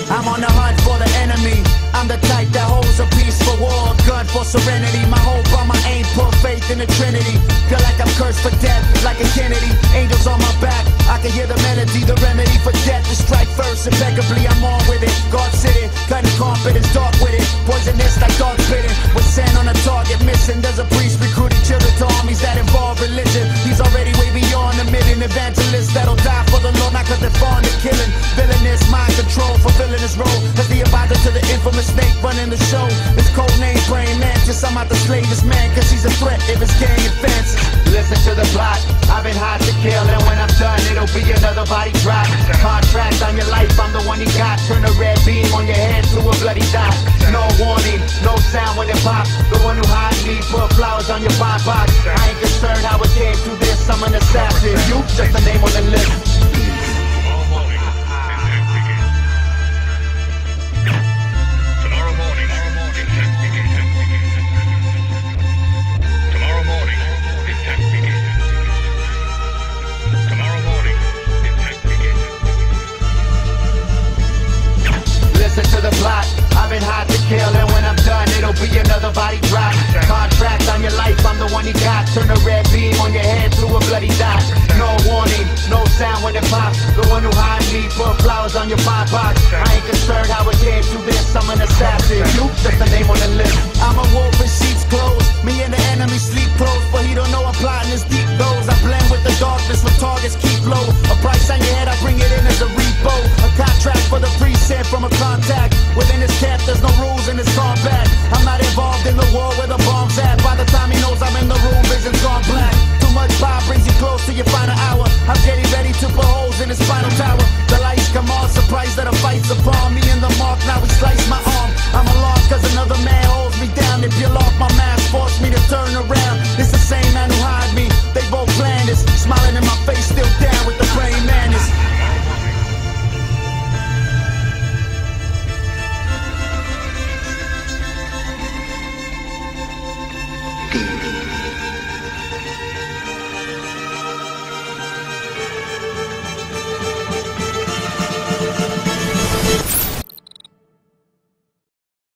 I'm on the hunt for the enemy. I'm the type that holds a peace for war, a gun for serenity. My hope on my aim, put faith in the Trinity. Feel like I'm cursed for death, like a Kennedy. Angels on my back, I can hear the melody. The remedy for death is strike first impeccably. I'm on with it, God sitting, cutting confidence, dark with it. Poisonous like dog spitting, with sand on the target missing. There's a priest recruiting children to armies that involve religion. He's already way beyond a million evangelists that'll die for the Lord, not cause they're fond of killing. Villainous mind control, fulfilling his role as the advisor to the infamous snake running the show. His code name Praying Mantis. I'm out to slay this man cause he's a threat if his gang advances. Listen to the plot, I've been hot to kill, and when I'm done it'll be another body drop. Contract on your life, I'm the one you got. Turn a red beam on your head to a bloody dot. No warning, no sound when it pops. The one who hides me, put flowers on your fine box. I ain't concerned how it came through this, I'm an assassin. You, just a name on the list. To the plot, I've been hot to kill, and when I'm done it'll be another body drop. Contract on your life, I'm the one you got. Turn a red beam on your head to a bloody dot. No warning, no sound when it pops. The one who hides me, put flowers on your fine box. I ain't concerned how it came through this, I'm an assassin. You, just a name on the list. I'm a wolf in sheep's clothes. Me and the enemy sleep close, but he don't know I'm plotting his deep goals. I blend with the darkness when targets keep low. A price on your head, I bring it in as a repo. A contract for the precinct from a contact. Within his camp, there's no rules in his combat. I'm not involved in the war where the bomb's at. By the time he knows I'm in the room, vision's gone black. Too much power brings you close to your final hour. I'm getting ready to put holes in his spinal tower.